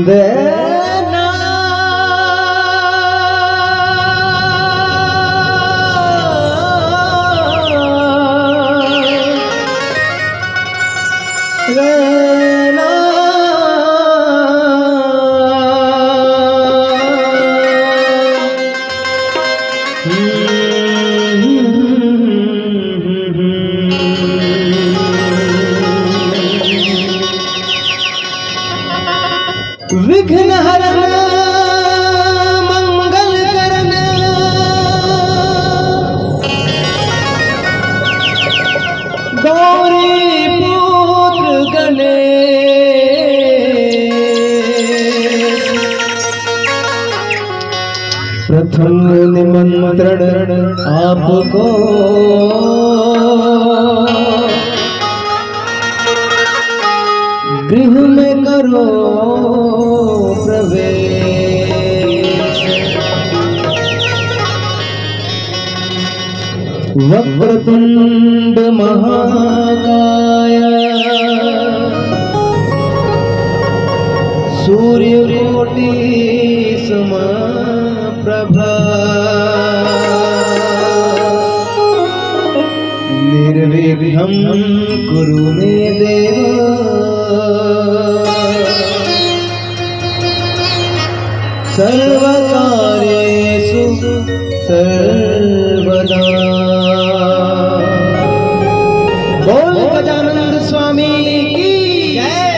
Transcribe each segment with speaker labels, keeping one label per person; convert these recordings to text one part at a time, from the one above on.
Speaker 1: देना रहना विघ्न हरण मंगल करण गौरी पुत्र गणेश प्रथम निमंत्रण आपको गृह में करो प्रवेश। वक्रतुंड महाकाय सूर्यकोटि समप्रभा निर्विघ्नं कुरु मे देव सर्वकार्येषु सर्वदा। बोल गजानंद स्वामी की जय।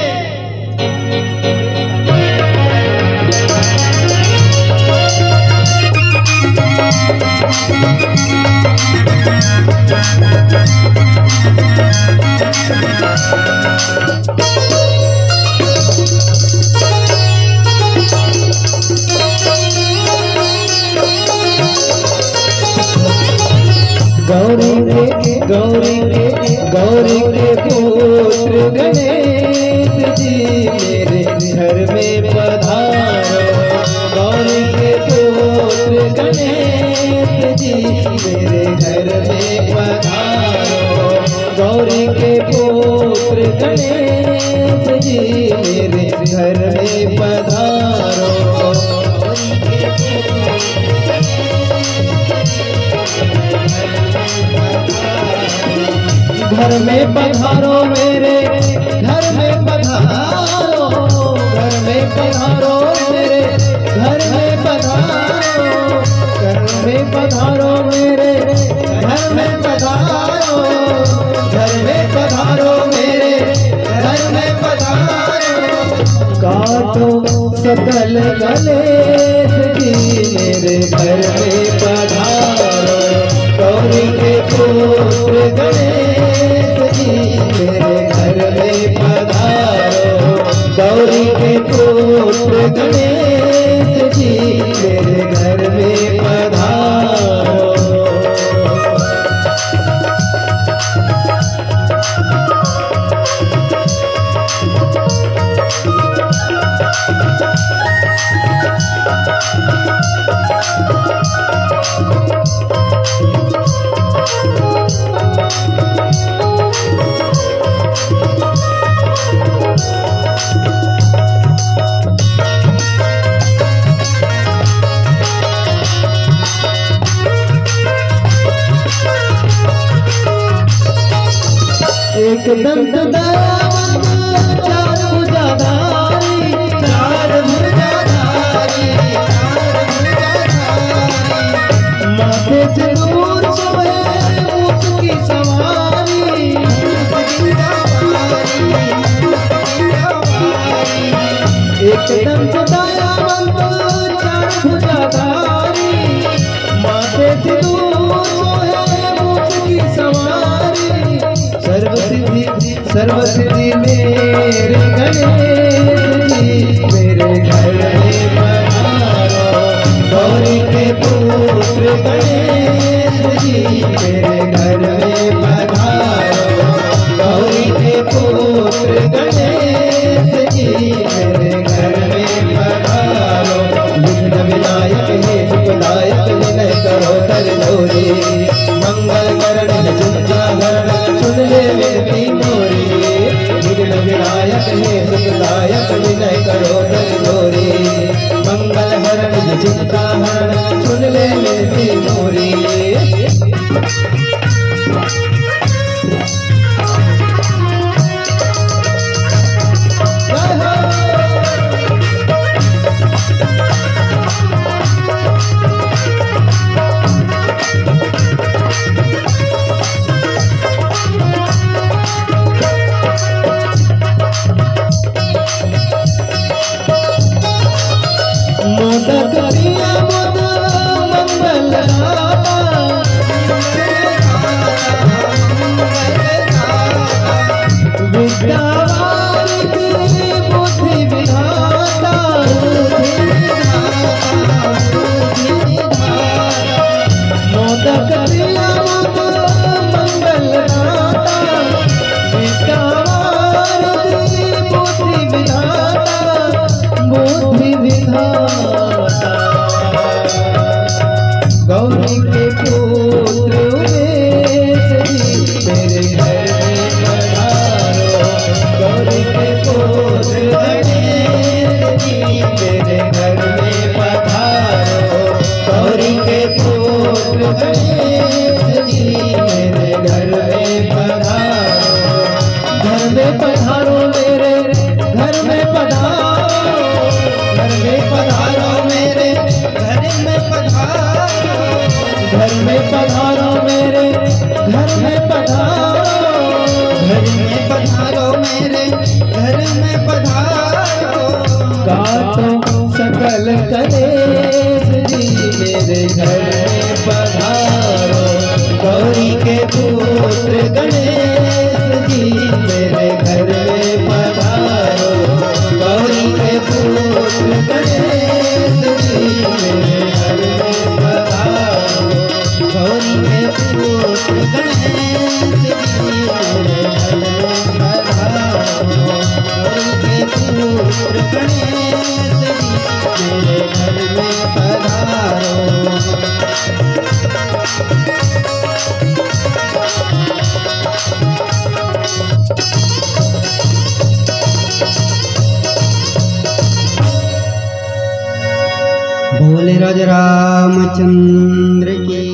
Speaker 1: गौरी के पुत्र गणेश जी मेरे घर में पधारो। गौरी के पुत्र गणेश जी मेरे घर में पधारो। गौरी के पुत्र गणेश जी मेरे घर में पधारो। घर में पधारो मेरे घर में पधारो। घर में पधारो मेरे घर में पधारो। घर में पधारो मेरे घर में पधारो। घर में पधारो मेरे घर में पधारो। काटो सकल गणेश जी मेरे घर में पधारो। गौरी के पुत्र गणेश जी मेरे घर में पधारो। गौरी के पुत्र गणेश जी मेरे घर में पधारो। एक दंत दयावंत चार भुजाधारी। चार भुजाधारी माथे से दूर सोए उसकी सवारी। एक दंत दयावंत चार भुजाधारी माथे से दूर सोए उसकी सवारी। सर्वसिद्धि मेरे गणेश जी मेरे घर में पधारो। गौरी के पुत्र गणेश जी मेरे घर में पधारो। गौरी के पुत्र गणेश जी मेरे घर में पधारो। विघ्न विनायक हे सुखदायक विनय करो कर जोरी। मंगल करण जुंजागरण सुन ले मेरी मोरी। विघ्न विनायक हे सुखदायक विनय करो कर जोरी। मंगल हरण ये चिंता हरण सुन ले मेरी मोरी। मोदक प्रिया मोद मंगल विद्यावारिधि बुद्धि विधाता मोदक प्रिया मोद मंगल विद्यावारिधि बुद्धि विधाता बुद्धि विधाता। गौरी के पुत्र उमेश जी मेरे घर में पधारो। गौरी के पुत्र गणेश जी मेरे घर में पधारो। गौरी के पुत्र गणेश जी मेरे घर में पधारो। घर में पधारो मेरे घर में पधारो। घर में पधारो मेरे घर में पधारो। घर में पधारो मेरे घर में पधारो। घर में पधारो मेरे घर में पधारो। काटो सकल कलेश जी मेरे घर में पधारो। गौरी के पुत्र गणेश जी मेरे घर में पधारो। गौरी के पुत्र गणेश जी मेरे घर में पधारो। गौरी के पुत्र गणेश जी मेरे घर में पधारो। गौरी के पुत्र गणेश जी मेरे घर में पधारो। बोले राजा रामचंद्र की